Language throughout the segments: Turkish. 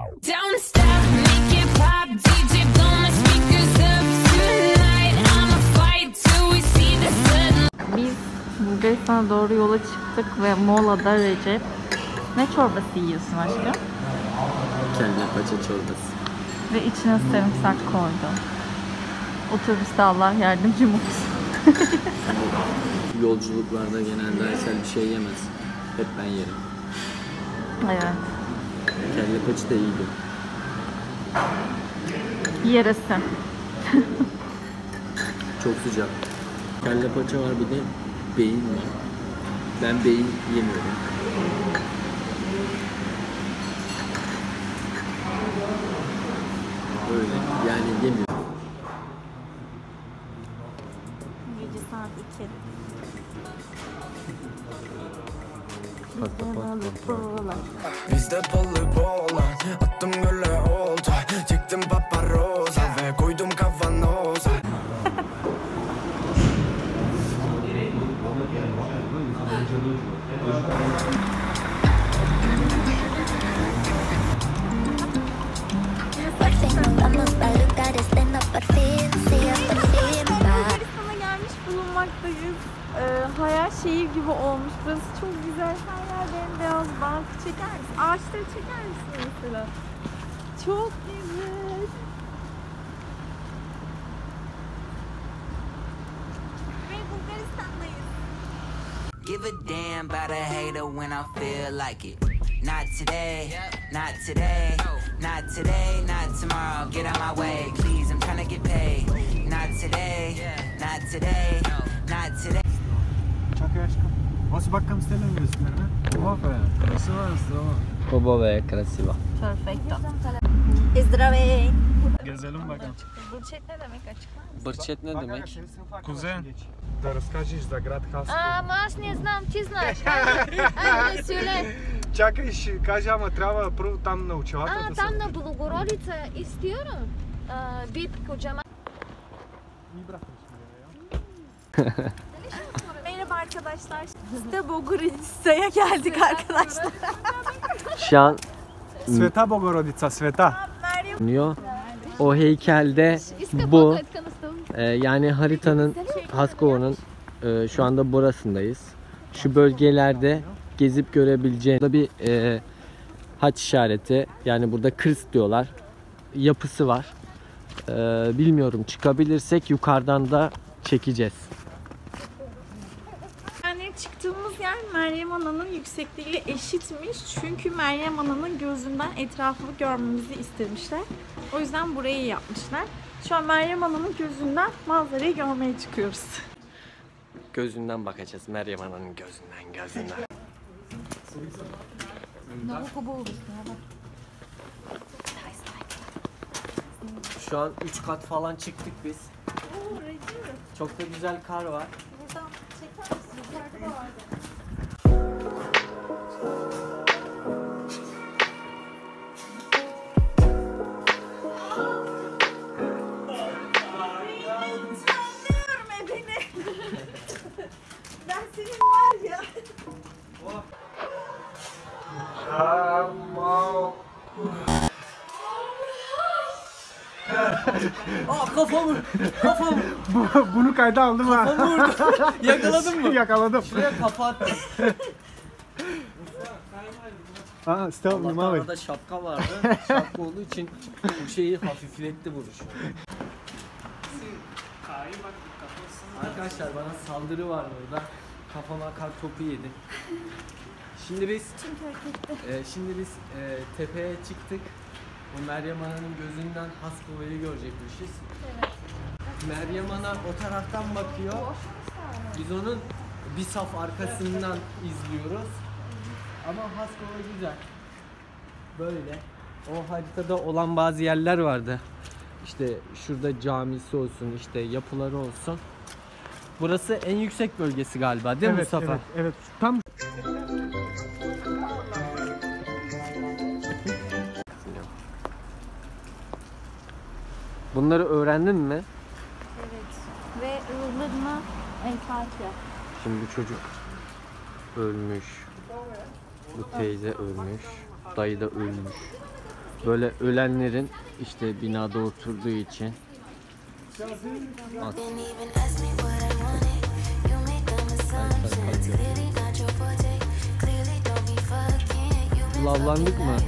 Don't stop, make it pop, DJ blow my speakers up tonight. I'ma fight till we see the sun. Biz Bulgaristan'a doğru yola çıktık ve molada Recep. Ne çorbası yiyorsun aşkım? Kelle paça çorbası. Ve içine sarımsak koydu. Otobüste Allah yardımcım olsun. Yolculuklarda genelde Aysel bir şey yemez. Hep ben yerim. Evet. Kelle paça da iyiydi. Yeresi. Çok sıcak. Kelle paça var, bir de beyin var. Ben beyin yemiyorum. Öyle yani yemiyorum. Gece saat 2. Bizde balı boğulan, attım göle oldu. Çektim paparoza ve koydum kavanoza. Bulgaristan'a gelmiş bulunmaktayız. Hayal şehir gibi olmuş. Burası çok güzel. Her yer bembeyaz. Bank çeker misin? Ağaçları çeker misin mesela? Çok güzel. Ve Bulgaristan'dayız. Give a damn about a hater when I feel like it. Not today, not today, not today, not tomorrow. Get out my way, please. I'm trying to get paid. Not today, not today, not today. Čakaj, aškam. Ovo si bakkam stelen gözlerine. Opa, krasiva je. Baba ve krasiva. Perfecto. Zdravey. Gezelim bakalım. Burçet ne demek, açıklar mısın? Bırçet ne demek? Kuzen, da raskažiš za grad Haskovo. Ama аз не знам, ти знаеш. Айде, söyle. Čakaj, kaže, ama treba prvo tam na učilата. Tam na Bulgorodica istiyorum. Bir kocaman. Merhaba arkadaşlar. Biz de Bulgaristan'a geldik arkadaşlar. Şu an Sveta Bogorodica, Sveta. diyor. O heykelde bu yani haritanın Haskova'nın şu anda burasındayız. Şu bölgelerde gezip görebileceğiniz burada bir haç işareti, yani burada kırst diyorlar, yapısı var. Bilmiyorum, çıkabilirsek yukarıdan da çekeceğiz. Yani çıktığımız yer Meryem Ana'nın yüksekliğiyle eşitmiş. Çünkü Meryem Ana'nın gözünden etrafı görmemizi istemişler. O yüzden burayı yapmışlar. Şu an Meryem Ana'nın gözünden manzarayı görmeye çıkıyoruz. Gözünden bakacağız, Meryem Ana'nın gözünden. Şu an 3 kat falan çıktık biz. Çok da güzel kar var. Buradan çeker misin? Yukarıda da vardı. Ben senin var ya. Kafamı Bunu kayda aldım ha. vurdu. Yakaladın mı? Yakaladım. Şuraya kapattım. Aa, Stel, Allah'tan mavim. arada şapka vardı. Şapka olduğu için bu şeyi hafifletti vuruş. Arkadaşlar, bana saldırı var burada. Kafama kar topu yedi. Şimdi biz tepeye çıktık. Bu Meryem Ana'nın gözünden Haskova'yı görecekmişiz. Evet. Meryem Ana o taraftan bakıyor. Biz onun bir saf arkasından izliyoruz. Ama Haskova güzel. Böyle. O haritada olan bazı yerler vardı. İşte şurada camisi olsun, işte yapıları olsun. Burası en yüksek bölgesi galiba, değil mi Mustafa? Evet, evet. Tam Bunları öğrendin mi? Evet. Ve ığırlarına empati. Şimdi bu çocuk ölmüş. Bu teyze ölmüş. Dayı da ölmüş. Böyle ölenlerin işte binada oturduğu için. Lavlandık mı?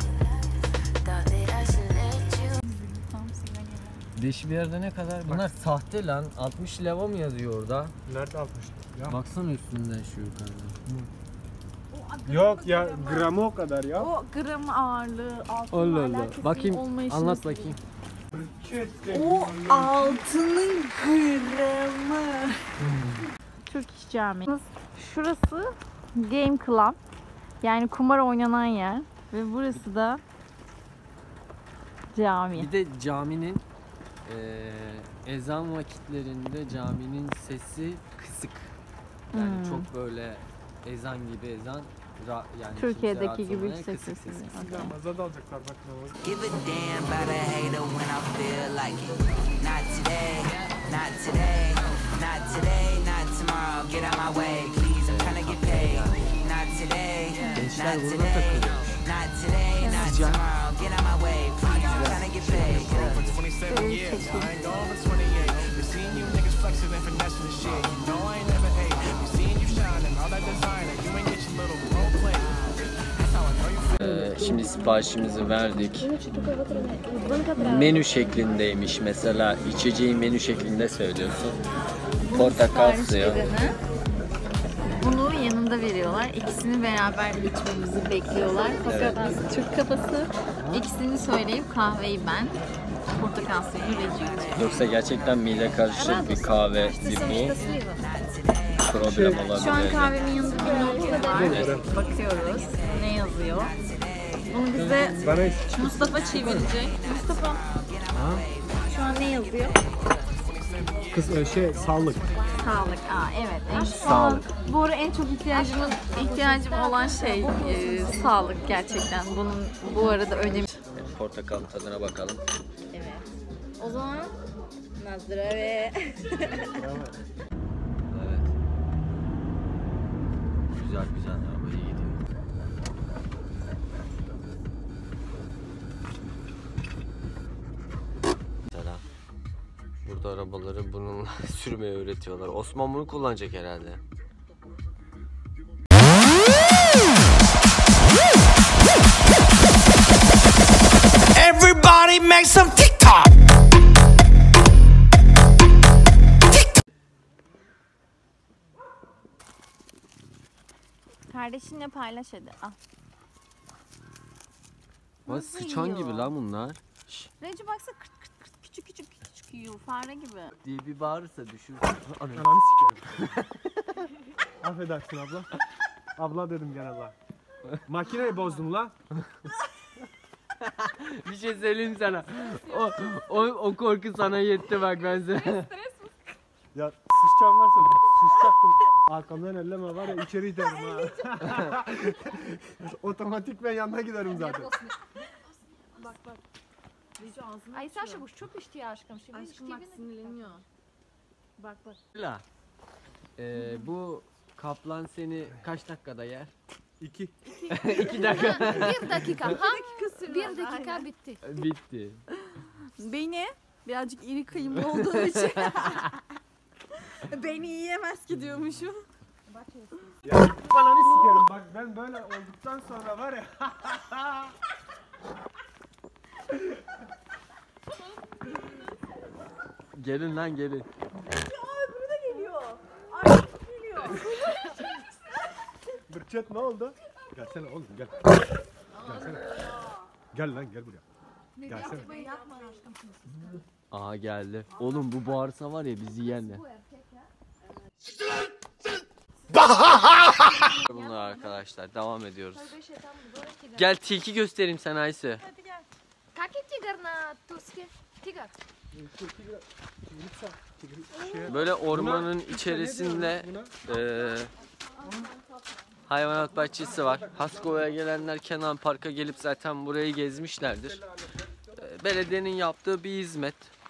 Değişik bir yerde ne kadar? Bunlar sahte lan. 60 leva mı yazıyor orada? Nerede 60? Ya. Baksana üstünden şu yukarıdan. Yok ya gramı o kadar ya. O gram ağırlığı altınla Allah Allah. alakası Bakayım olmayışını anlat değil. bakayım. O altının gramı. Türk İş Camii. Şurası Game Club. Yani kumar oynanan yer. Ve burası da cami. Bir de caminin ezan vakitlerinde caminin sesi kısık. Yani çok böyle ezan gibi ezan. Yani Türkiye'deki kimse gibi rahatsız yüksek olmayan sesli. kısık Okey. Namaza da alacaklar bak namazı. Give a damn about a hater when I feel like it. Not today, not today, not today, not tomorrow. Get out my way, please. I'm trying to get paid. Not today, Gençler not burada today, takılıyor. not today, not tomorrow. Get out my way, please. I'm trying to get paid. Şimdi siparişimizi verdik. Menü şeklindeymiş mesela. İçeceği menü şeklinde söylüyorsun. Portakal Sipariş suyu. edene bunu yanında veriyorlar. İkisini beraber içmemizi bekliyorlar. Fakat biz Türk kafası ikisini söyleyip kahveyi ben, portakal suyunu Recep'e. Yoksa gerçekten mide karışık bir kahve bir bu. Problem olabilir. Şu an kahvemin yanında bir not var. Bakıyoruz ne yazıyor. Bunu bize Bana Mustafa çevirecek. Mustafa şu an ne yazıyor? kız sağlık. Sağlık. Evet. Sağlık. Bu ara en çok ihtiyacım olan şey sağlık gerçekten. Bunun bu arada önemli. Portakalın tadına bakalım. Evet. O zaman Nazlıra ve Evet. Güzel güzel ya, böyle iyi gidiyor. Mesela burada arabaları bununla sürmeyi öğretiyorlar. Osman bunu kullanacak herhalde. Everybody make some TikTok. kardeşinle paylaş hadi. Al. Bak Nasıl sıçan yiyor? gibi lan bunlar. Recep baksana kırt kırt kırt küçük küçük küçük yiyor fare gibi. Diye bir bağırırsa düşür. Ananı sikerim. Affedersin abla. Abla dedim gene Allah. Makineyi bozdum la. Bir şey söyleyeyim sana. O korku sana yetti bak ben sana. Ya sıçacağım varsa sıçacaktım. Arkamdan elleme var ya içeri giderim ha. Otomatik ben yanına giderim zaten. Ay Saşa bu çok içti aşkım. Şimdi Aşkım bak sinirleniyor. Bak bak. La. Bu kaplan seni kaç dakikada yer? 2. 2 dakika. Bir dakika. Bir dakika bitti. Bitti. Beni birazcık iri kıyımlı olduğu için beni yiyemez ki diyormuşum. Ananı sikerim bak ben böyle olduktan sonra var ya. Gelin lan gelin. Bırçet ne oldu? Gelsene oğlum gel. Gelsene. Gel lan gel buraya. Gelsene. Aha geldi. Oğlum bu bağırsa var ya bizi yerler. Bunlar arkadaşlar devam ediyoruz. Gel tilki göstereyim sana Ayşe. Как е тигър на турски? Тигър. Böyle ormanın içerisinde hayvanat bahçesi var. Haskova'ya gelenler Kenan Park'a gelip zaten burayı gezmişlerdir. Belediyenin yaptığı bir hizmet.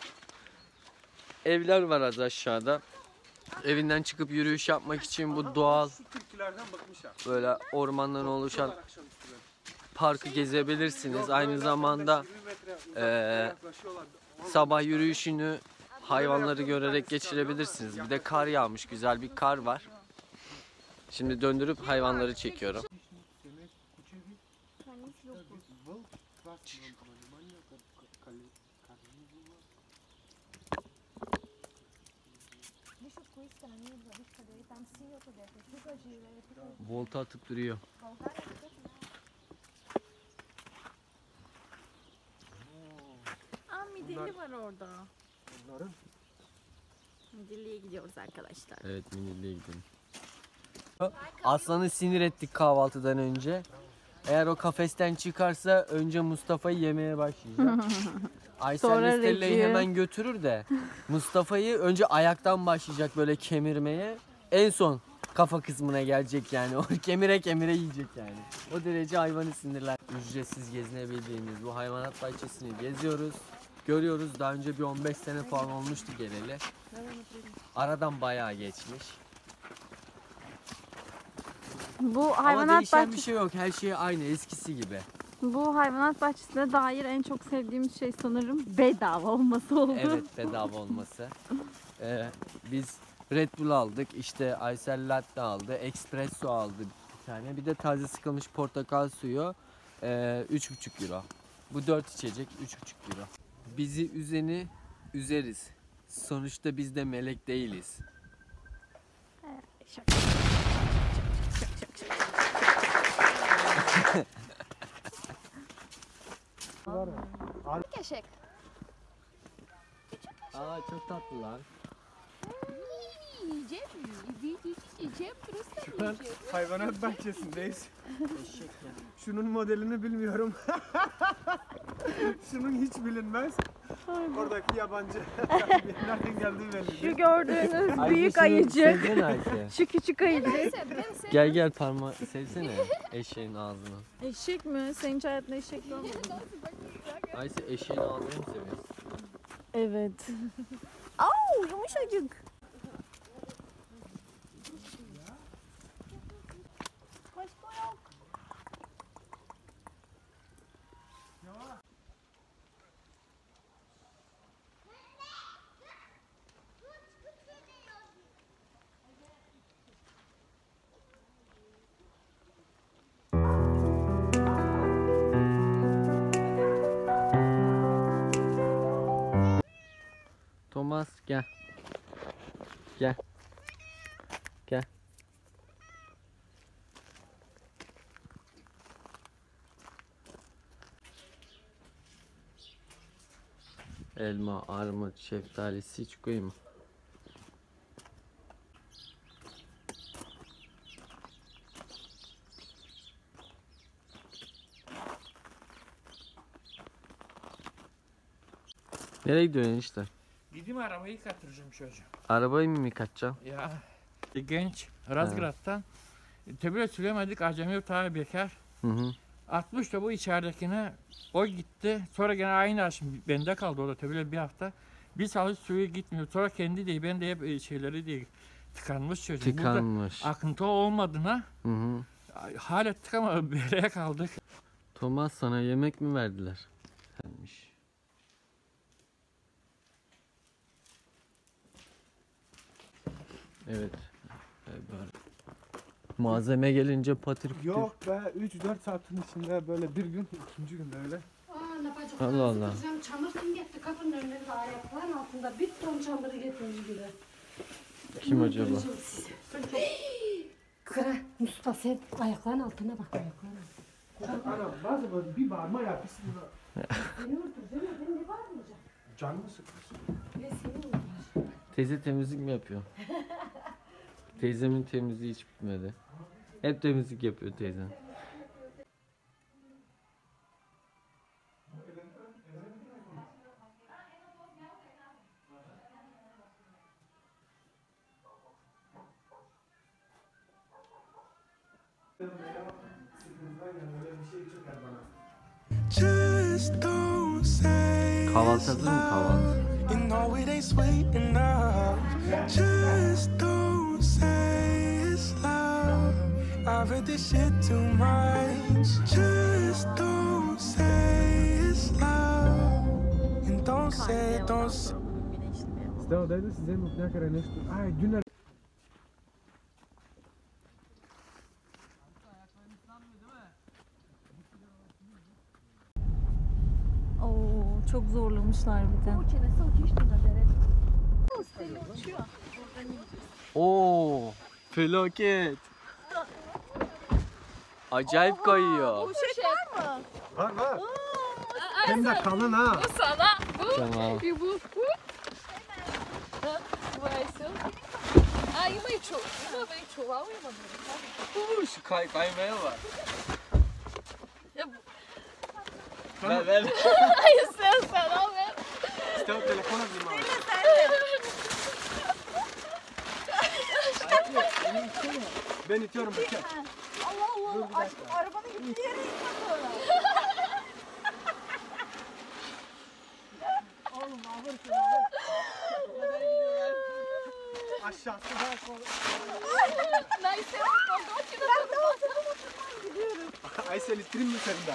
Evler var az aşağıda. Evinden çıkıp yürüyüş yapmak için bu doğal Türkülerden bıkmış ha. böyle ormandan oluşan parkı gezebilirsiniz. Aynı zamanda sabah yürüyüşünü hayvanları görerek geçirebilirsiniz. Bir de kar yağmış, güzel bir kar var. Şimdi döndürüp hayvanları çekiyorum. Volta atıp duruyor. Aa, midilli var orada. Midilli'ye gidiyoruz arkadaşlar. Evet, Minilli'ye gidelim. Aslan'ı sinir ettik kahvaltıdan önce. Eğer o kafesten çıkarsa önce Mustafa'yı yemeye başlayacak. Aysel Sonra Listelle'yi Recep'i. hemen götürür de Mustafa'yı önce ayaktan başlayacak böyle kemirmeye. En son kafa kısmına gelecek yani. O kemire kemire yiyecek yani. O derece hayvanı sinirler. Ücretsiz gezinebildiğimiz bu hayvanat bahçesini geziyoruz. Görüyoruz. Daha önce bir 15 sene falan olmuştu geleli. Aradan bayağı geçmiş. Bu Ama hayvanat değişen bir bahçesi, şey yok. Her şey aynı eskisi gibi. bu hayvanat bahçesine dair en çok sevdiğimiz şey sanırım bedava olması oldu. Evet, bedava olması. Biz Red Bull aldık. İşte Aysel Latte aldı. Espresso aldı bir tane. Bir de taze sıkılmış portakal suyu. 3,5 euro. Bu 4 içecek 3,5 euro. Bizi üzeni üzeriz. Sonuçta biz de melek değiliz. Eşek. Aa, çok tatlılar. Yiyeceğim. Şu an hayvanat bahçesindeyiz. Şunun modelini bilmiyorum. Şunun hiç bilinmez. Oradaki yabancı. Nereden geldiği belli Şu değil. gördüğünüz büyük ayıcık. Sevsene Ayşe. Şu küçük ayıcık. Gel gel parmağı sevsene eşeğin ağzını. Eşek mi? Sen hiç hayatında eşek görmedin. Ayşe eşeğin ağzını mı seviyorsun? Evet. Au, yumuşacık. Thomas gel. Gel. Gel. Elma, armut, şeftalisi hiç koyayım mı? Nereye gidiyorsun işte? Gideyim arabayı yıkattıracağım çocuğum. Arabayı mı yıkatacaksın? Ya genç Razgrad'dan. Tabii söylemedik acemi tabi bekar. Hı hı. 60 da bu içeridekine o gitti. Sonra gene aynı aşım bende kaldı o da tabii bir hafta. Bir salık suyu gitmiyor. Sonra kendi değil ben de hep şeyleri değil. Tıkanmış çocuğum. Tıkanmış. Burada akıntı olmadığına Hı hı. hala tıkamadı bereye kaldık. Thomas sana yemek mi verdiler? Gelmiş. Evet. Böyle. Malzeme gelince patır kütür. Yok be 3-4 saatin içinde böyle bir gün, ikinci günde öyle. Allah Allah. Çamur kim getirdi? Kapının önünde ayakların altında bir ton çamuru getirmiş biri. Kim acaba? Kıra Mustafa sen ayakların altına bak ayakların. Ana bazı böyle bir bağırma yapıyorsun. Seni öldüreceğim ya ben ne bağırmayacağım. Canını sıkıyorsun. Ben seni öldüreceğim. Teyze temizlik mi yapıyor? Teyzemin temizliği hiç bitmedi. Hep temizlik yapıyor teyzem. Just don't say Kahvaltı hazır mı kahvaltı? you know it ain't sweet enough. Just don't say it's love. I've heard this shit too much. Just don't say it's love. And don't say, don't say. Става, дай да си вземе от някъде нещо. Ай, дюнер. Oo, çok zorlamışlar bir de. Oo, felaket. Acayip kayıyor. Poşet var mı? Var var. Hem de kalın ha. Bu sana, bu Tamam. bir bu. Burası. Aa, yemeği çok. Yemeği çok. Al yemeği. Şu kaymaya var. Ya Ver. Hayır sen al ver. İşte o telefona bir maaş. Ben itiyorum bıçak. Allah Allah. Aşkım arabanın gittiği yere gitme sonra. Oğlum ağır şunu. Aşağısı daha kolay. Neyse. Ben de oturmam gidiyorum. Aysel ittireyim mi seni de?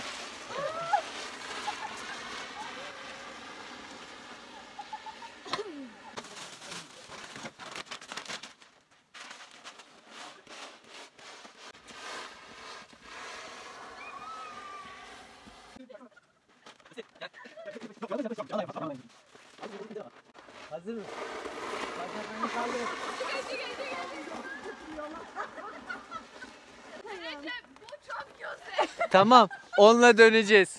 Hazır mısın? Bu çok güzel. Tamam, onunla döneceğiz.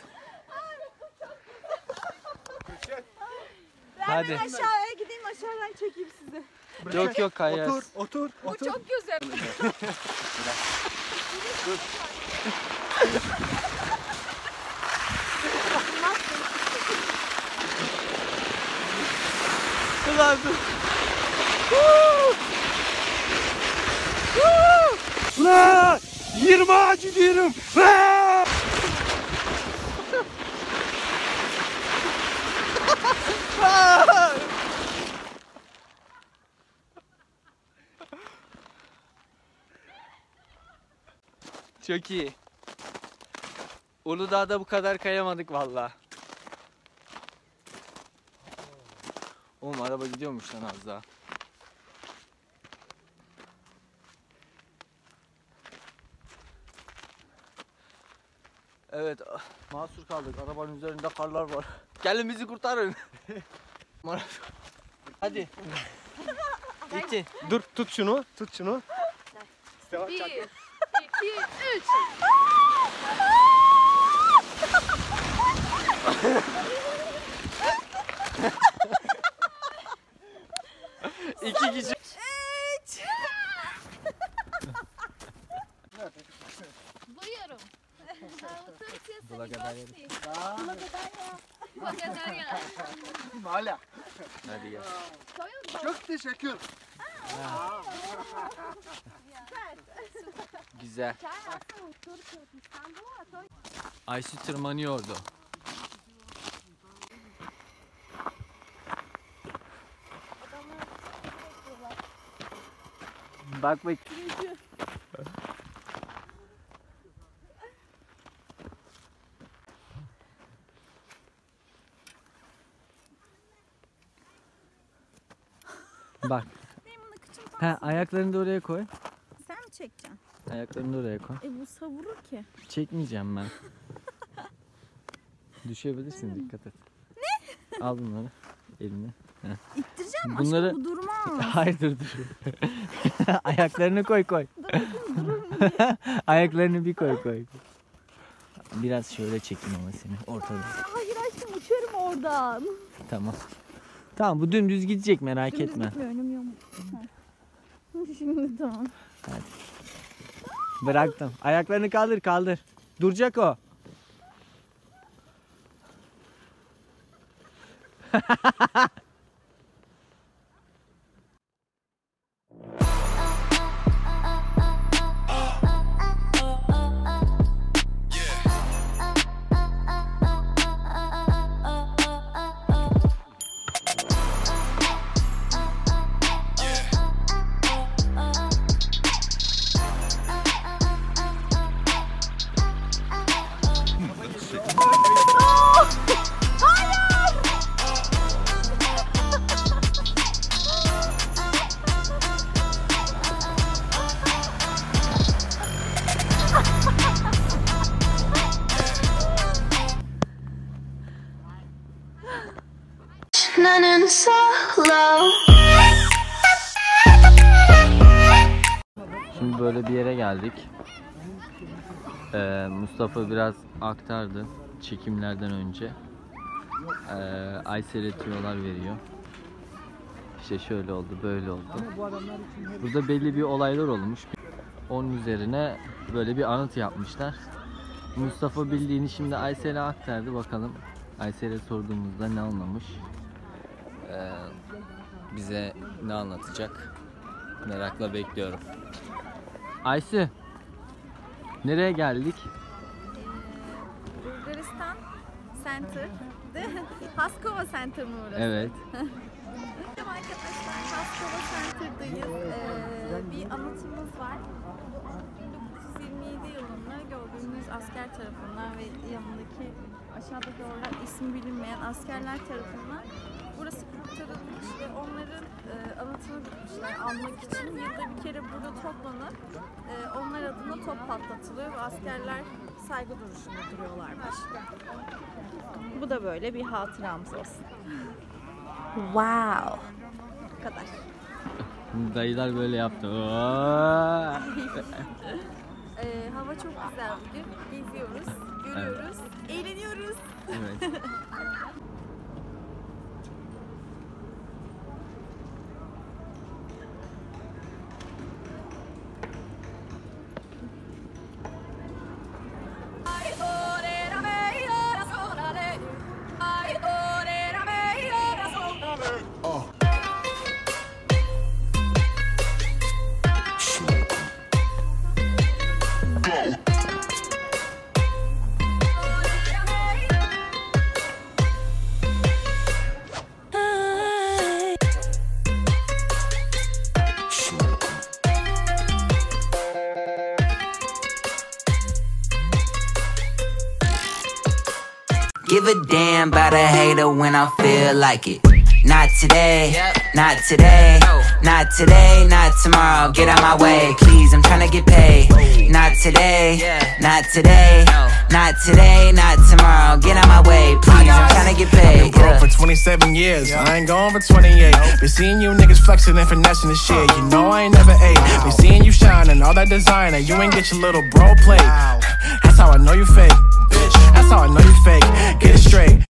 Hadi. Aşağıya gideyim, aşağıdan çekeyim sizi. Yok kayarız. Otur. Bu çok güzel. Ulan dur. Ulan! 20 ağacı diyorum. Çok iyi. Uludağ'da bu kadar kayamadık valla. Oğlum araba gidiyormuş lan az daha. Evet, mahsur kaldık. Arabanın üzerinde karlar var. Gelin bizi kurtarın. Hadi. İti. Dur tut şunu. Steva 1, 2, çak. 3. İki kişi. Buyurun. Благодаря. Благодаря. Hala. Hadi gel. Çok teşekkür. Güzel. Ayşe tırmanıyordu. Bak. Bak. Benim bunu kıçım Ha, ayaklarını da oraya koy. Sen mi çekeceksin? Ayaklarını da oraya koy. Bu savurur ki. Çekmeyeceğim ben. Düşebilirsin, dikkat et. Ne? Al bunları eline. İttireceğim Bunları- aşkım, bu durmaz. Hayır dur. Ayaklarını koy. Ayaklarını bir koy. Biraz şöyle çekeyim ama seni ortada. Hayır aşkım, uçarım oradan. Tamam. Tamam, bu dümdüz gidecek, merak Dümdüz etme. gitmiyor, önüm yok. Şimdi tamam. Bıraktım. Ayaklarını kaldır. Duracak o. happening so low. Şimdi böyle bir yere geldik. Mustafa biraz aktardı çekimlerden önce. Aysel'e tüyolar veriyor. İşte şöyle oldu, böyle oldu. Burada belli bir olaylar olmuş. Onun üzerine böyle bir anıt yapmışlar. Mustafa bildiğini şimdi Aysel'e aktardı. Bakalım Aysel'e sorduğumuzda ne anlamış? Bize ne anlatacak? Merakla bekliyorum. Ayşe, nereye geldik? Bulgaristan Center. Haskova Center mı orası? Evet. Merhaba arkadaşlar, Haskova Center'dayız. Bir anıtımız var. 1927 yılında gördüğümüz asker tarafından ve yanındaki aşağıdaki orada ismi bilinmeyen askerler tarafından burası kurtarılmış ve onların anıtını tutmuşlar almak için. Yılda bir kere burada toplanıp onlar adına top patlatılıyor ve askerler saygı duruşunda duruyorlarmış. Bu da böyle bir hatıramız olsun. Wow. Bu kadar. Dayılar böyle yaptı. Hava çok güzel bugün. Geziyoruz, görüyoruz, eğleniyoruz. Evet. Give a damn about a hater when I feel like it. Not today, not today, not today, not tomorrow. Get out my way, please, I'm tryna get paid. Not today, not today, not today, not tomorrow. Get out my way, please, I'm tryna get paid. I've been broke for 27 years, I ain't going for 28. Been seeing you niggas flexing and finessing the shit. You know I ain't never ate. Been seeing you shining, all that designer. You ain't get your little bro plate. That's how I know you fake. That's how I know you fake. Get it straight.